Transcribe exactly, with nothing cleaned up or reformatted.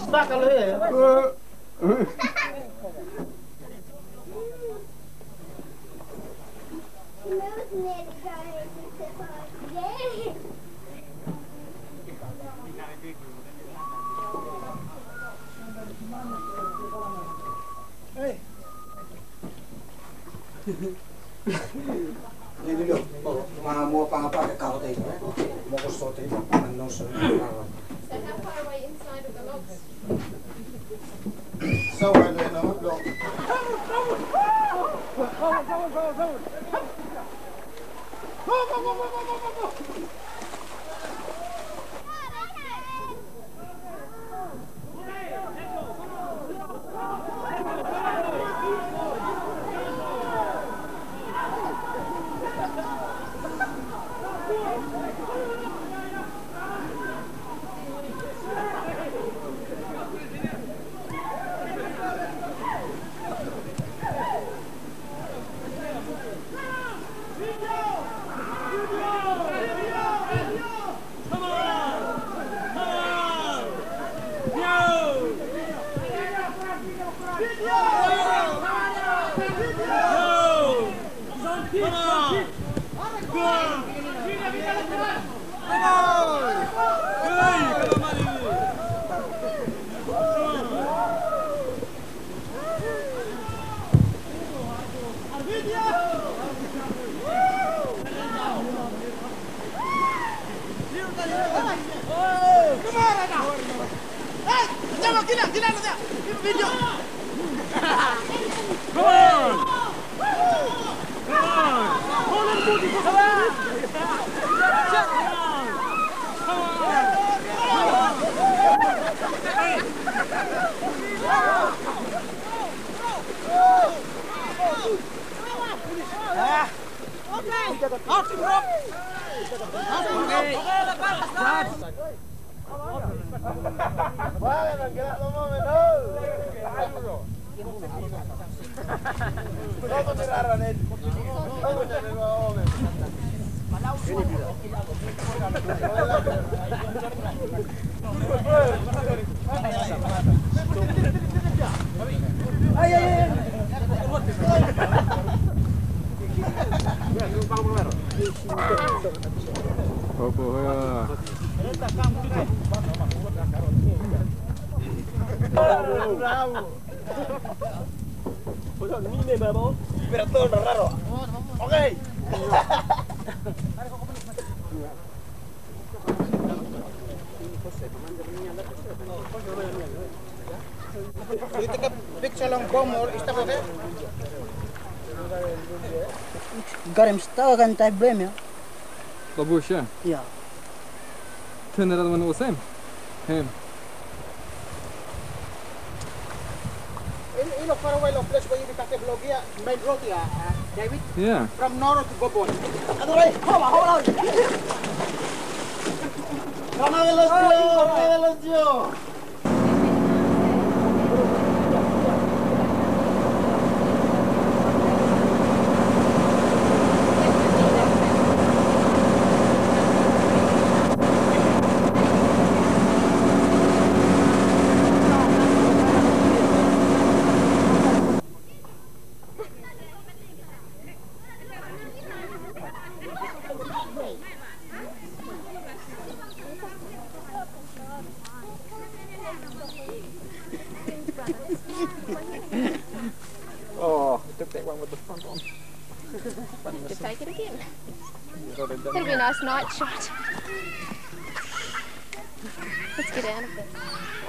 stuck kalau ya. Ini loh, mau apa-apa ke kau tadi, mau ke sote, anu sote. So how far away inside of the logs? So when we know, look. You take a picture long bomb or is that okay? Got him stuck and I blame you. The bush, yeah. Yeah. Turn that other one was him. Him. In, in a far away long place where you can take vlog here, main road here, uh, David. Yeah. From Noro to Gobon. Other way. Hold on, hold on. Rana de los Dios, Rana de los Dios. Oh, I took that one with the front on. Just take it again. It'll be a nice night shot. Let's get out of it.